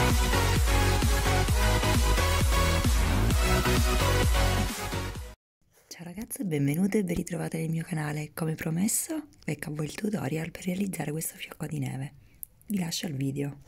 Ciao ragazze, benvenute e ben ritrovate nel mio canale. Come promesso, ecco a voi il tutorial per realizzare questo fiocco di neve. Vi lascio al video.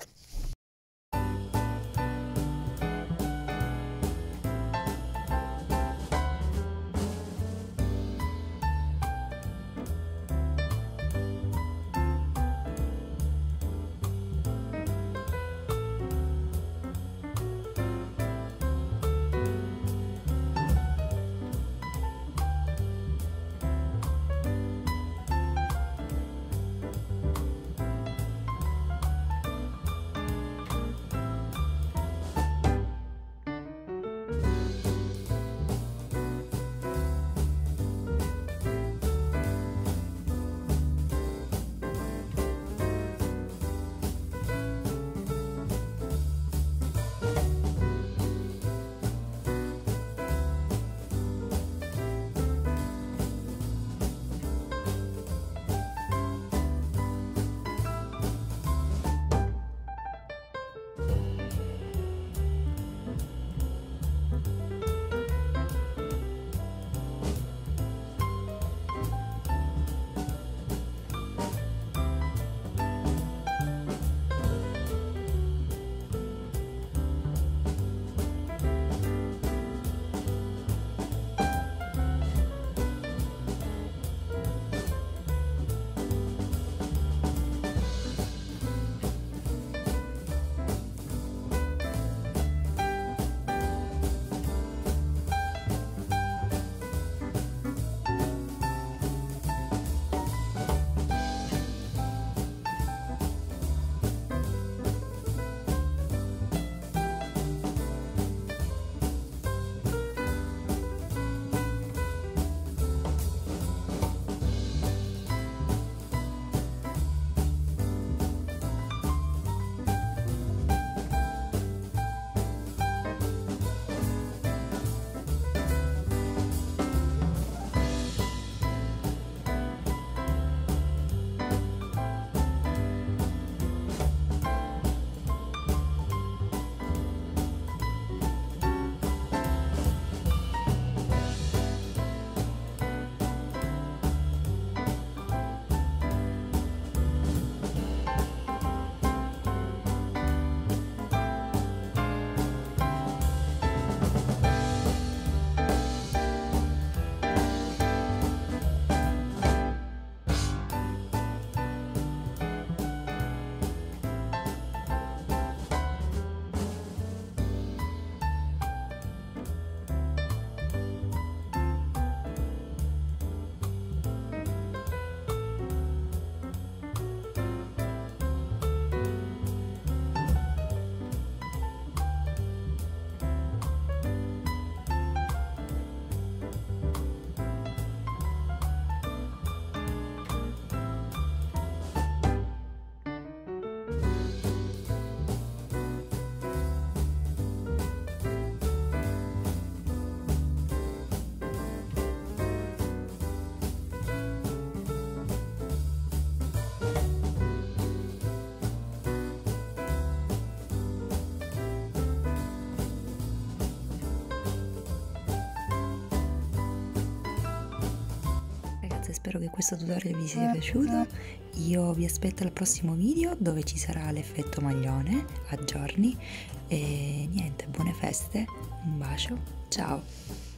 Spero che questo tutorial vi sia piaciuto. Io vi aspetto al prossimo video dove ci sarà l'effetto maglione a giorni e niente, buone feste, un bacio, ciao.